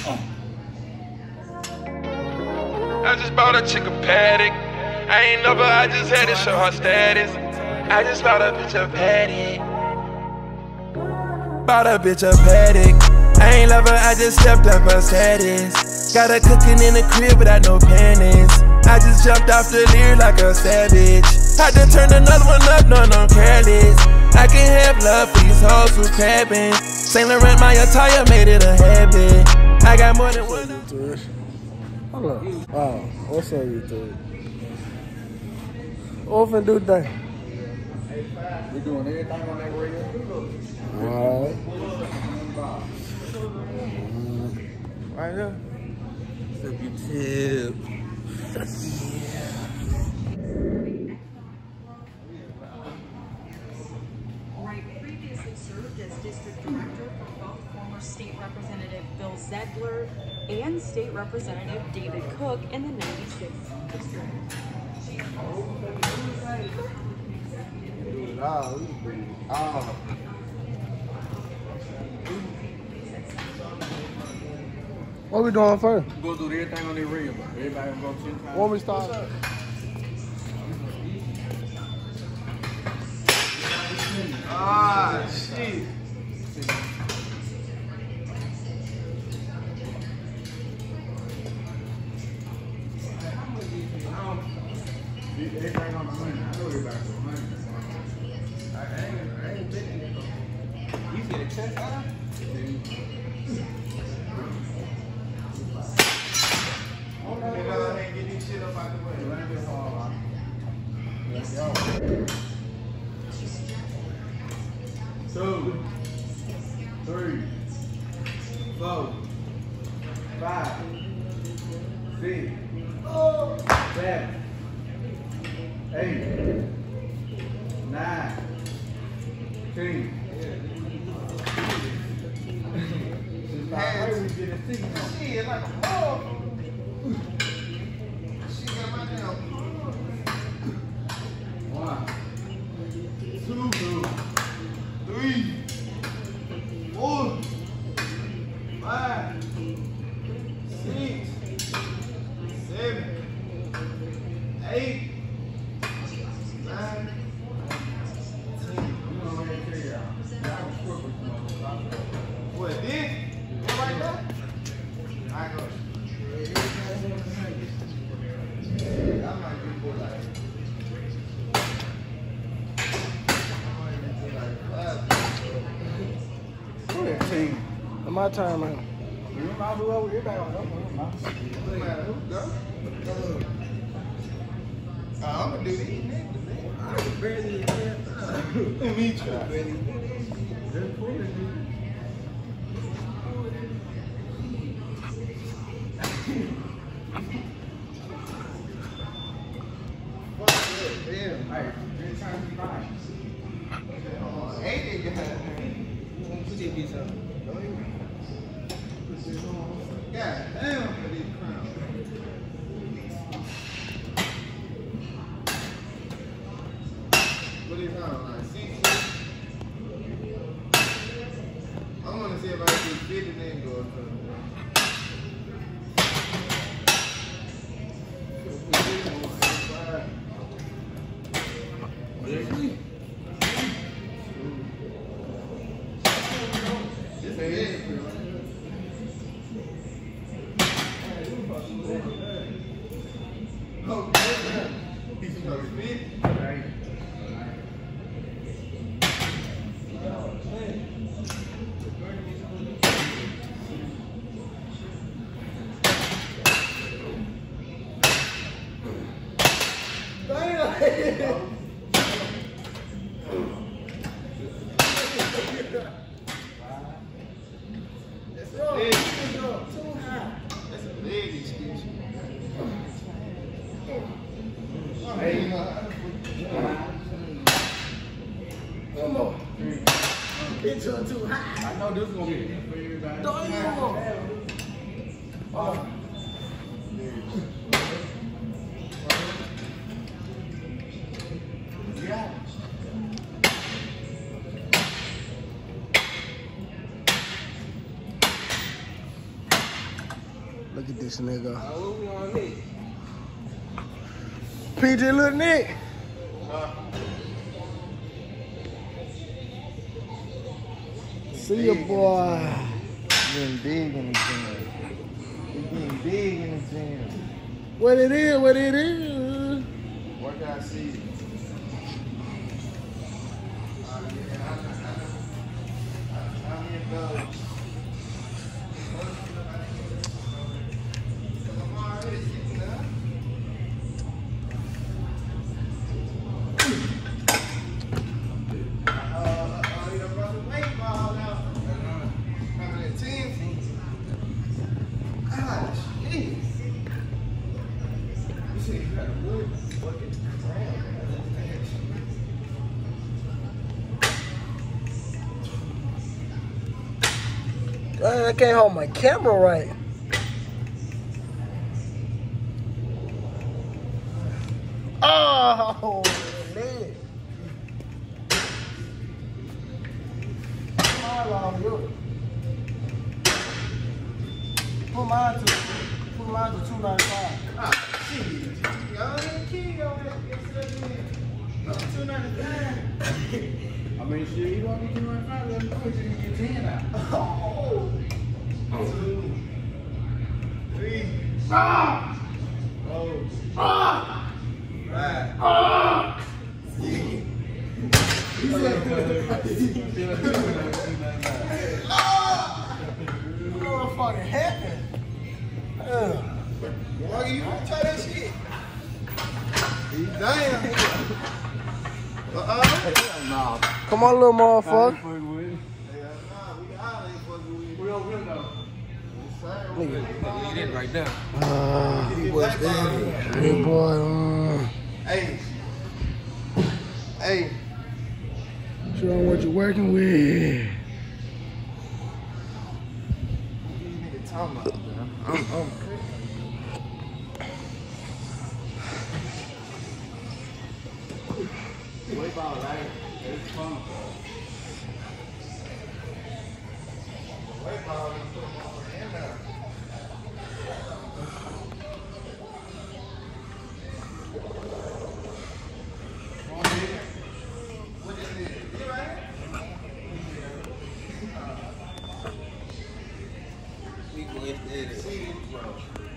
I just bought a chicken paddock. I ain't know, but I just had to show her status. I just bought a bitch a paddock. Bought a bitch a paddock. I ain't love her, I just stepped up her status. Got her cooking in the crib without no panties. I just jumped off the leer like a savage. Had to turn another one up, no, I'm careless. I can have love for these hoes who crabbing. Saint Laurent, my attire made it a habit. I got more than one. Hold up. Wow. What's up, YouTube? What we finna do today? We doing everything on that radio. Alright. Right here. YouTube. Wright previously served as district director for both former state representative Bill Zedler and state representative David Cook in the 96 district. What we doing first? We're gonna do everything on the radio, but everybody gonna go 10 times. When we start? Ah, shit. Everything on the money. I know everybody for money. I ain't betting. You see the chest out? Get this shit up out the way. Let me fall out. Let's go. 2, 3, 4, 5, 6, 7, 8, 9, 10. Shit, like a ball. She got my damn 1, 2, 3, 4, 5, 6, 7, 8, 9, 10. What, this? That right there? I go. I might be more like 15. My time, man. You might move over everybody on that one. No matter who go. I'm gonna do these niggas, man. I can barely get me too. God damn for these crowns. What is that? Like 6? I want to see if I can do 50 and then go up to It's too high. I know this is gonna be it for everybody. Yeah. Look at this nigga. What we on Nick? PJ Lil Nick. See ya, boy. Getting big in the gym. He getting big in the gym. What it is, what it is. Workout season. I can't hold my camera right. Oh, man. Put mine to 295. Ah, shit. Y'all ain't kidding on that. $2.95. I mean, shit, you want me to do my 5, let me know you get 10 out. Oh. 2, 3. Ah! Oh. Ah! 5. Ah! What fucking happened? Why you want to try that shit? Damn. Come on, little motherfucker. Get it right now. Big boy. Hey. Hey. Show them what you're working with. These niggas talking about, man. I'm Weight ball, right? It's fun. Weight ball, you put them on in there. What is it? You right? We go into it. See, bro.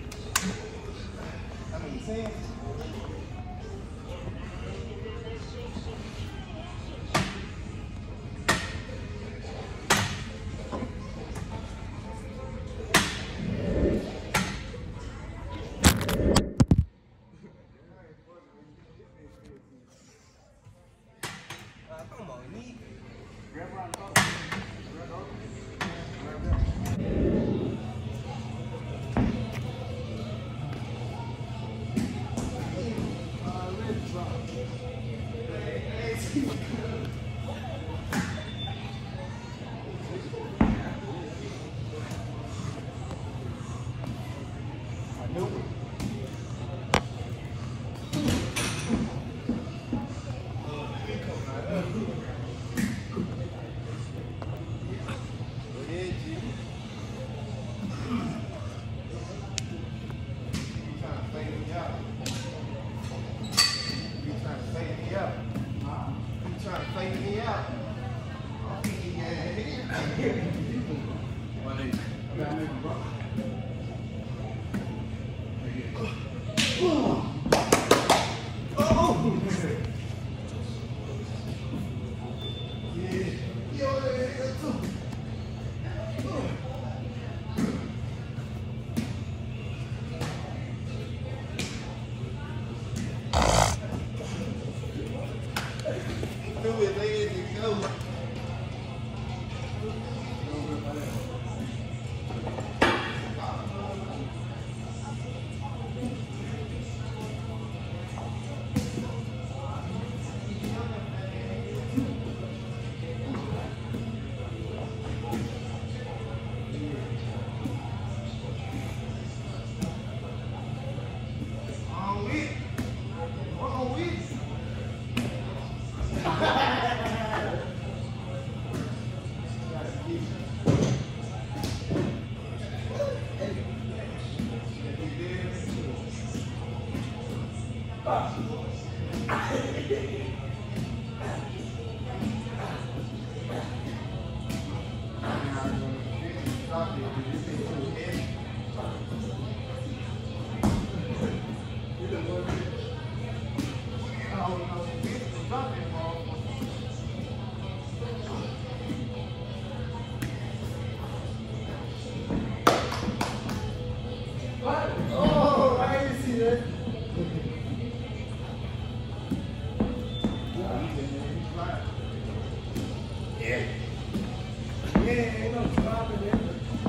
I mean, see? Come on, Nick. Grab around the Oh, I didn't see that. Yeah, ain't no stopping it.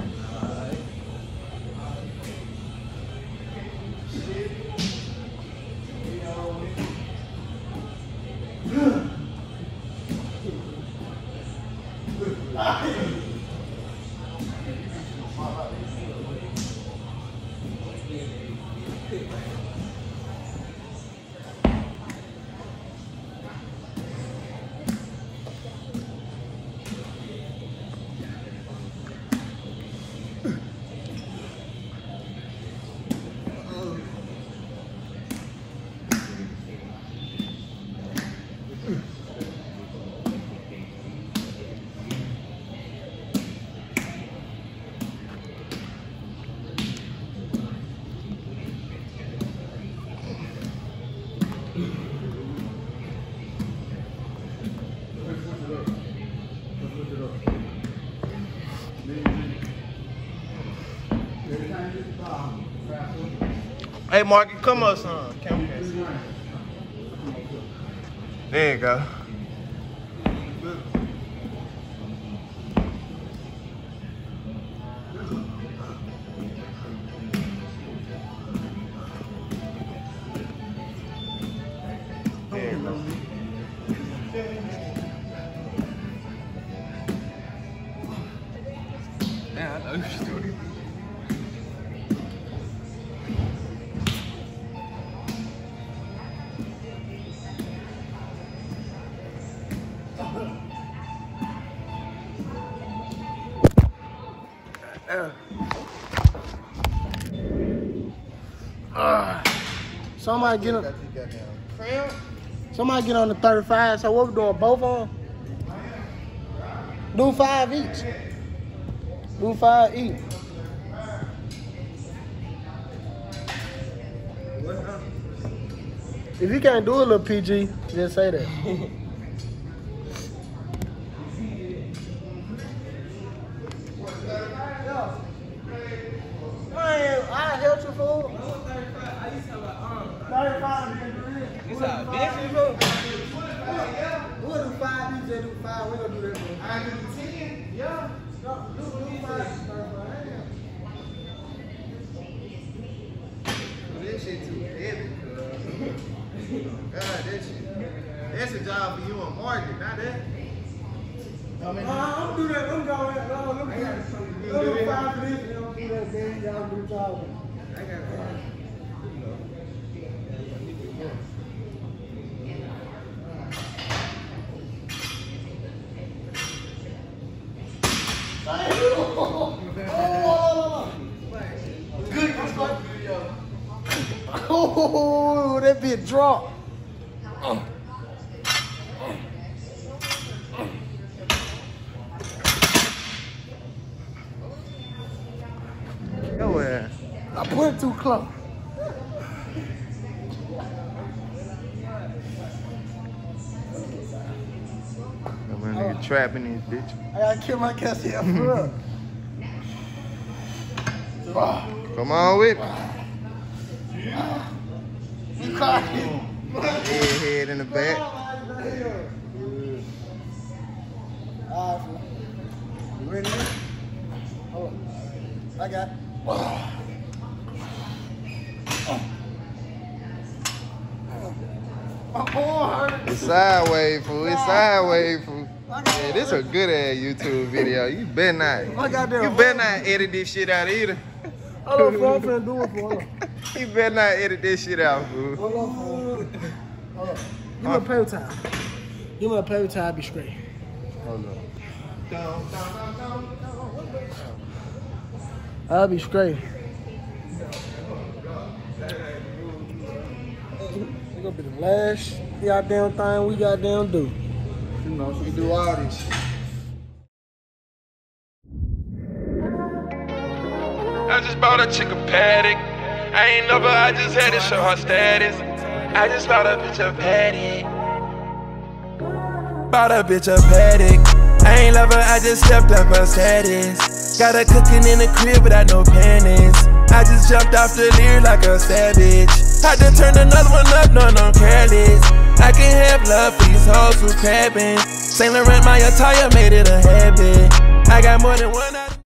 Hey, Marky, come up, son. There you go. There you go. Yeah, I know you should do it. Somebody get on the 35. So what we doing? Both on? Do 5 each. Do 5 each. If you can't do a little PG, just say that. Man, I helped you, fool. 35 is real. It's all business, bro. We'll do 5, you just do 5. We're gonna do that, bro. I do 10? Yeah. No, do 5. This shit too heavy, God, that shit. That's a job for you and Margaret, not that. I'm do that. I'm going. I'm do 5 for this. Y'all do that, then y'all do the job. I got Oh, that bit drop. Go ahead. I put it too close. I'm gonna trapping this bitch. I gotta kill my cat here for real. Come on with it. You caught Head in the back. You ready? Hold on. I got it. It's sideways, fool. It's sideways, fool. Yeah, this a good ass YouTube video. You better not edit this shit out either. Hold on, fool. I'm finna do it, fool. You better not edit this shit out, fool. Hold on, fool. Hold on. Give me a paper towel. Give me a paper towel, I'll be straight. Hold on. I'll be straight. The last goddamn thing we goddamn do. You know, she do all this shit. I just bought a chicken paddock. I ain't know, but I just had to show her status. I just bought a bitch a paddock. Bought a bitch a paddock. I ain't love her, I just stepped up her status. Got her cooking in the crib without no panties. I just jumped off the leer like a savage. Had to turn another one up, no, I'm careless. I can have love for these hoes who crabbing. Saint Laurent, my attire made it a habit. I got more than one.